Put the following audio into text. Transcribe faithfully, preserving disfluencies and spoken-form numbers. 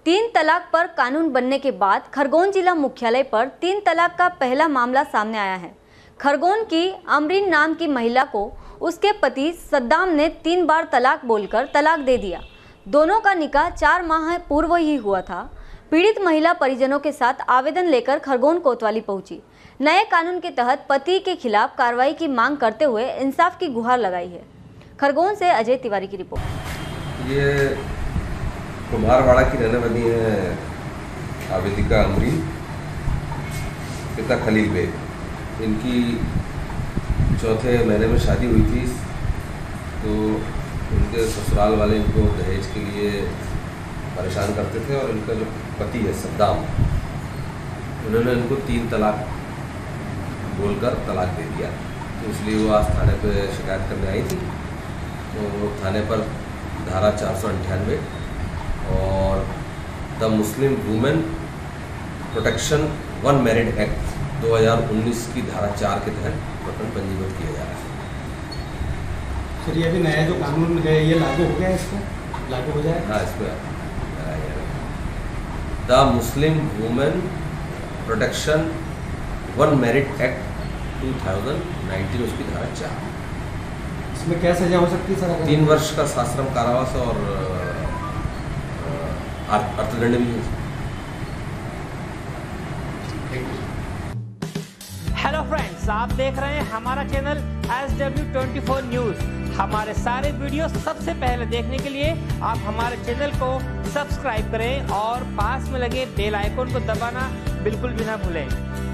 तीन तलाक पर कानून बनने के बाद खरगोन जिला मुख्यालय पर तीन तलाक का पहला मामला सामने आया है। खरगोन की अमरीन नाम की महिला को उसके पति सद्दाम ने तीन बार तलाक बोलकर तलाक दे दिया। दोनों का निकाह चार माह पूर्व ही हुआ था। पीड़ित महिला परिजनों के साथ आवेदन लेकर खरगोन कोतवाली पहुंची। नए कानून के तहत पति के खिलाफ कार्रवाई की मांग करते हुए इंसाफ की गुहार लगाई है। खरगोन से अजय तिवारी की रिपोर्ट। ये कुम्हारवाड़ा की रहने वाली है आवेदिका अमरीन, पिता खलील बेग। इनकी चौथे महीने में शादी हुई थी, तो उनके ससुराल वाले इनको दहेज के लिए परेशान करते थे और इनका जो पति है सद्दाम, उन्होंने इनको तीन तलाक बोलकर तलाक दे दिया। तो इसलिए वो आज थाने पे शिकायत करने आई थी। तो थाने पर धारा चार सौ अंठानवे और the Muslim women protection on married act दो हज़ार उन्नीस की धारा चार के तहत प्रकरण पंजीबद्ध किया जा रहा है। सर, ये अभी नया जो कानून है ये लागू हो गया है, इसको लागू हो जाए? हाँ, इसमें the Muslim women protection on married act two thousand nineteen, उसकी धारा चार। इसमें क्या सजा हो सकती है सर? तीन वर्ष का सश्रम कारावास और अर्थदंड भी है। हेलो फ्रेंड्स, आप देख रहे हैं हमारा channel S W twenty four news. हमारे सारे वीडियो सबसे पहले देखने के लिए आप हमारे चैनल को सब्सक्राइब करें और पास में लगे बेल आइकन को दबाना बिल्कुल भी ना भूलें।